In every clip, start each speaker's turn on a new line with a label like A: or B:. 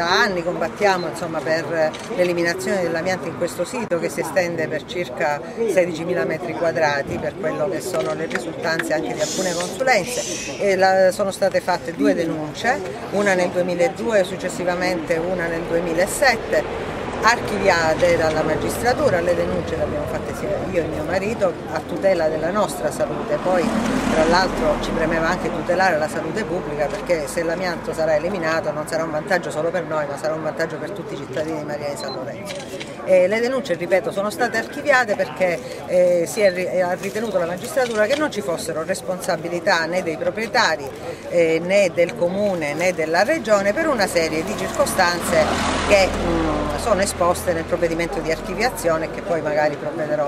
A: da anni combattiamo insomma, per l'eliminazione dell'amianto in questo sito che si estende per circa 16.000 metri quadrati, per quello che sono le risultanze anche di alcune consulenze, e sono state fatte 2 denunce, una nel 2002 e successivamente una nel 2007, archiviate dalla magistratura. Le denunce le abbiamo fatte sia io e mio marito a tutela della nostra salute, poi tra l'altro ci premeva anche tutelare la salute pubblica, perché se l'amianto sarà eliminato non sarà un vantaggio solo per noi, ma sarà un vantaggio per tutti i cittadini di Maria di San Lorenzo. Le denunce, ripeto, sono state archiviate perché ha ritenuto la magistratura che non ci fossero responsabilità né dei proprietari né del comune né della regione per una serie di circostanze che sono esposte nel provvedimento di archiviazione, che poi magari provvederò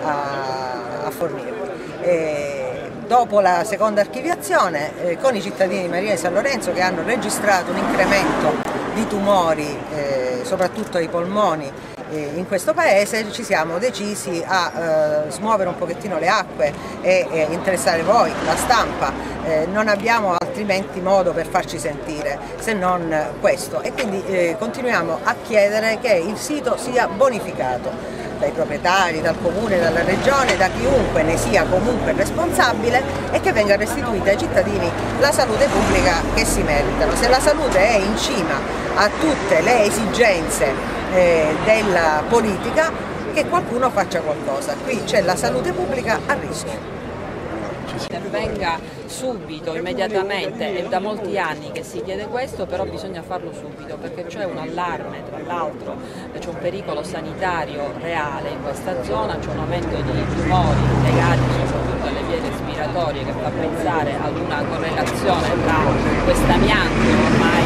A: a fornire. Dopo la seconda archiviazione, con i cittadini di Maria di San Lorenzo che hanno registrato un incremento di tumori, soprattutto ai polmoni, in questo paese, ci siamo decisi a smuovere un pochettino le acque e interessare voi, la stampa. Non abbiamo altrimenti modo per farci sentire se non questo, e quindi continuiamo a chiedere che il sito sia bonificato dai proprietari, dal comune, dalla regione, da chiunque ne sia comunque responsabile, e che venga restituita ai cittadini la salute pubblica che si meritano. Se la salute è in cima a tutte le esigenze della politica, che qualcuno faccia qualcosa. Qui c'è la salute pubblica a rischio.
B: Intervenga subito, immediatamente, è da molti anni che si chiede questo, però bisogna farlo subito perché c'è un allarme, tra l'altro c'è un pericolo sanitario reale in questa zona, c'è un aumento di tumori legati soprattutto alle vie respiratorie che fa pensare ad una correlazione tra quest'amianto ormai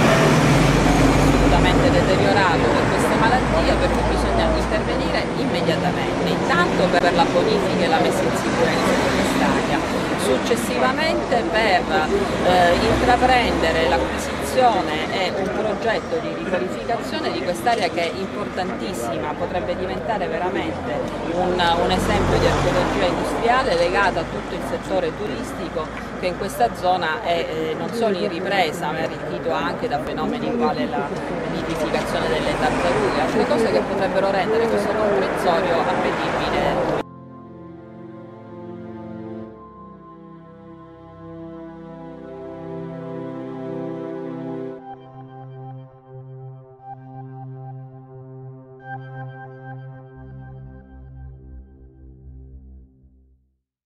B: assolutamente deteriorato per queste malattie, per cui bisogna intervenire immediatamente, intanto per la bonifica e la messa in sicurezza di quest'area, successivamente per intraprendere l'acquisizione e un progetto di riqualificazione di quest'area che è importantissima, potrebbe diventare veramente un esempio di archeologia industriale legata a tutto il settore turistico, che in questa zona è non solo in ripresa ma è arricchito anche da fenomeni quali la nidificazione delle tartarughe, altre cose che potrebbero rendere questo comprensorio appetibile.